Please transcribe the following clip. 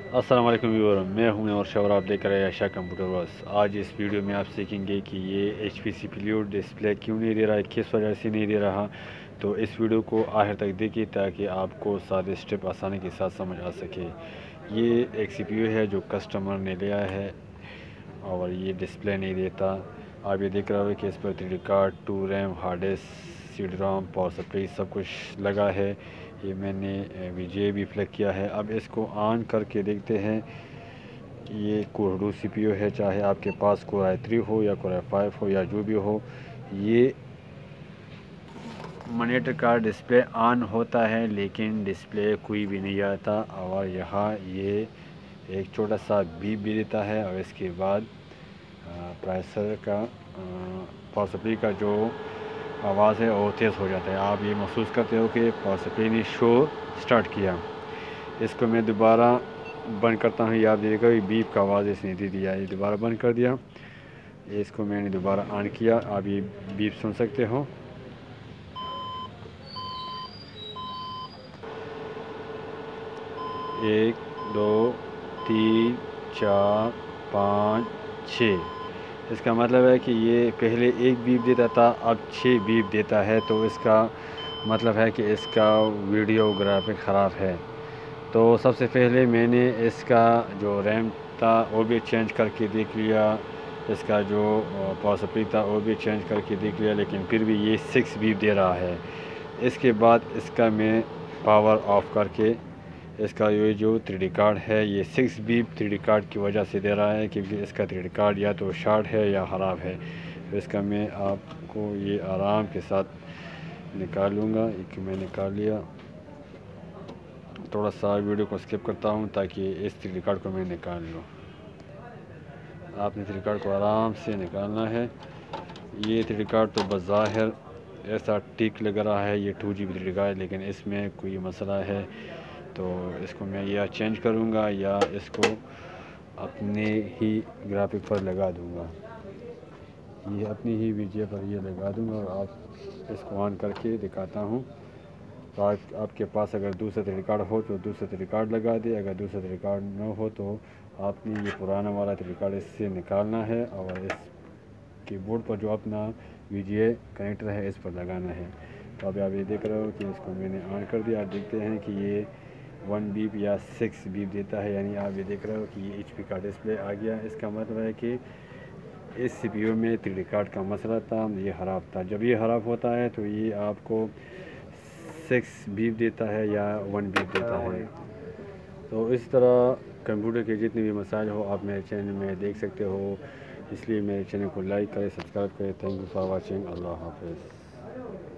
السلام علیکم ویور، میں ہوں اور شور آپ دیکھ رہے ہیں عائشہ کمپیوٹر ورکس۔ آج اس ویڈیو میں آپ سیکھیں گے کہ یہ H P C P U display کیوں نہیں دے رہا ہے، کس وجہ سے نہیں دے رہا۔ تو اس ویڈیو کو آخر تک دیکھیے تاکہ آپ کو سارے اسٹیپ آسانی کے ساتھ سمجھ آ سکے۔ یہ ایک سی پی یو ہے جو کسٹمر نے لیا ہے اور یہ ڈسپلے نہیں دیتا۔ آپ یہ دیکھ رہے ہو کہ اس پر 3D card, 2 RAM, hard disk, C D ROM, power supply سب کچھ لگا ہے۔ یہ میں نے وی جے بھی فلیک کیا ہے۔ اب اس کو آن کر کے دیکھتے ہیں۔ یہ کوہڈو سی پی یو ہے، چاہے آپ کے پاس کور آئی 3 ہو یا کور آئی 5 ہو یا جو بھی ہو، یہ مانیٹر کا ڈسپلے آن ہوتا ہے لیکن ڈسپلے کوئی بھی نہیں آتا، اور یہاں یہ ایک چھوٹا سا بیپ بھی دیتا ہے، اور اس کے بعد پروسیسر کا پاور سپلائی کا جو آواز ہے وہ تیز ہو جاتا ہے۔ آپ یہ محسوس کرتے ہو کہ پاور سپلائی نے شو سٹارٹ کیا۔ اس کو میں دوبارہ بند کرتا ہوں، یہ آپ دیکھو بیپ کا آواز اس نے دے دیا، یہ دوبارہ بند کر دیا۔ اس کو میں نے دوبارہ آن کیا، آپ یہ بیپ سن سکتے ہو۔ ایک، دو، تین، چار، پانچ، 6۔ اس کا مطلب ہے کہ یہ پہلے ایک بیپ دیتا تھا، اب 6 بیپ دیتا ہے، تو اس کا مطلب ہے کہ اس کا ویڈیو گرافک خراب ہے۔ تو سب سے پہلے میں نے اس کا جو ریم تھا وہ بھی چینج کر کے دیکھ لیا، اس کا جو پاور سپلائی تھا وہ بھی چینج کر کے دیکھ لیا، لیکن پھر بھی یہ 6 بیپ دے رہا ہے۔ اس کے بعد اس کا میں پاور آف کر کے اس کا یہ جو 3D کارڈ ہے، یہ 6 بیپ 3D کارڈ کی وجہ سے دے رہا ہے، کیونکہ اس کا 3D کارڈ یا تو شارٹ ہے یا خراب ہے۔ تو اس کا میں آپ کو یہ آرام کے ساتھ نکالوں گا۔ ایک میں نکال لیا، تھوڑا سا ویڈیو کو سکپ کرتا ہوں تاکہ اس 3D کارڈ کو میں نکال لوں۔ آپ نے 3D کارڈ کو آرام سے نکالنا ہے۔ یہ 3D کارڈ تو بظاہر ایسا ٹھیک لگ رہا ہے، یہ 2GB 3D کارڈ، لیکن اس میں کوئی مسئلہ ہے، تو اس کو میں یا چینج کروں گا یا اس کو اپنے ہی گرافک پر لگا دوں گا۔ یہ اپنی ہی وی جے پر یہ لگا دوں گا، اور آپ اس کو آن کر کے دکھاتا ہوں۔ تو آپ کے پاس اگر دوسرا 3D کارڈ ہو تو دوسرا 3D کارڈ لگا دے، اگر دوسرا 3D کارڈ نہ ہو تو آپ نے یہ پرانا والا 3D کارڈ اس سے نکالنا ہے، اور اس کی بورڈ پر جو اپنا وی جے کنیکٹر ہے اس پر لگانا ہے۔ تو اب آپ یہ دیکھ رہے ہو کہ اس کو میں نے آن کر دیا۔ آپ دیکھتے ہیں کہ یہ 1 بیپ یا 6 بیپ دیتا ہے، یعنی آپ یہ دیکھ رہے ہو کہ یہ ایچ پی کا ڈسپلے آ گیا۔ اس کا مطلب ہے کہ اس سی پی یو میں 3D کارڈ کا مسئلہ تھا، یہ خراب تھا۔ جب یہ خراب ہوتا ہے تو یہ آپ کو 6 بیپ دیتا ہے یا 1 بیپ دیتا ہے۔ تو اس طرح کمپیوٹر کے جتنے بھی مسائل ہو آپ میرے چینل میں دیکھ سکتے ہو، اس لیے میرے چینل کو لائک کریں، سبسکرائب کریں۔ Thank you for watching. اللہ حافظ۔